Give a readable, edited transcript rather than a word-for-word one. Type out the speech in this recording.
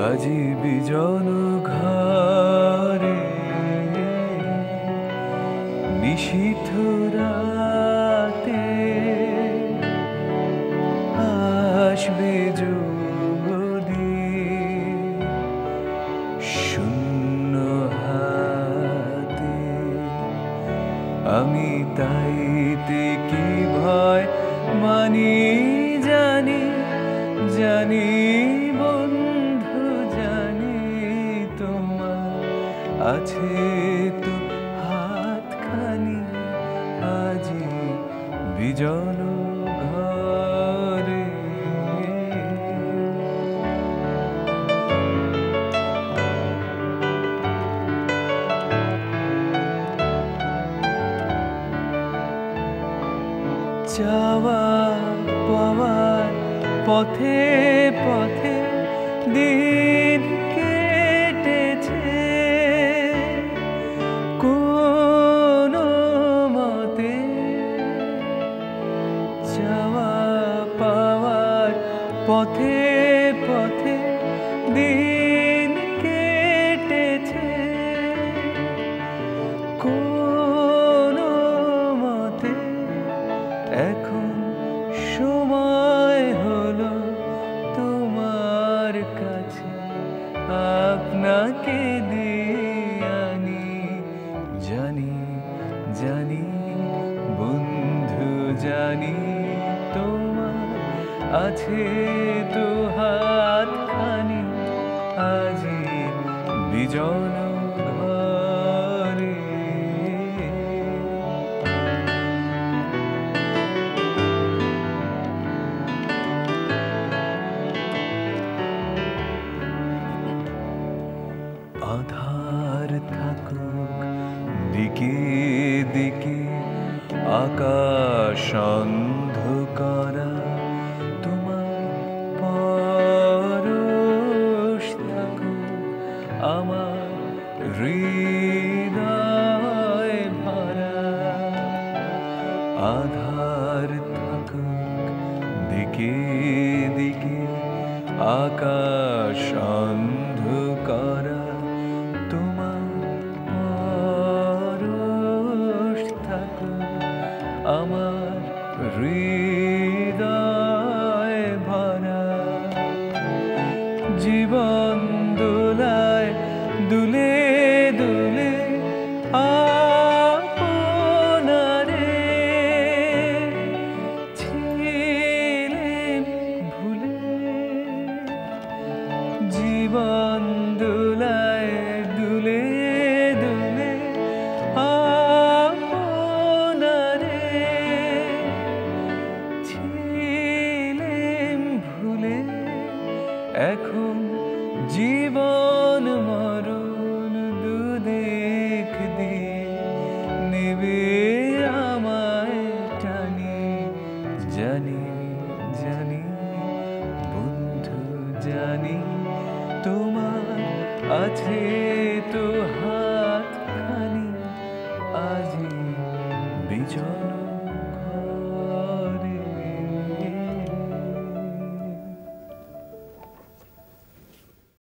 আজি বিজন ঘরে নিশীথ রাতে আসবে যদি শূন্য হাতে, আমি তাইতে কি ভয় মানি জানি জানি বন্ধু জানি তোমার আছে তো হাতখানি আজি বিজন ঘরে। চাওয়া পাওয়ার পথে পথে দিন কেটেছে, কোনো মতে চাওয়া পাওয়ার পথে পথে দিন কেটেছে, কোনো মতে এখন সময় হলো তোমার কাছে আপনাকে দিয়ে আনি, জানি জানি বন্ধু জানি তোমার আছে তো হাতখানি আজি বিজন ঘরে। আধার থাকুক দিকে দিকে আকাশ অন্ধকারা, তোমার পরশ থাকুক আমার হৃদয় ভরা। আধার থাকুক দিকে দিকে আকাশ অন্ধকারা, তোমার পরশ থাকুক আমার হৃদয় ভরা। জীবন দোলায় দুলে দুলে আপনারে ছিলেন ভুলে, জীবন দোলায় দুলে দুলে আপনারে ছিলেন ভুলে, এখন জীবন মরণ দুদিক দিয়ে নেবে আমায় টানি, জানি জানি বন্ধু জানি তোমার আছে তো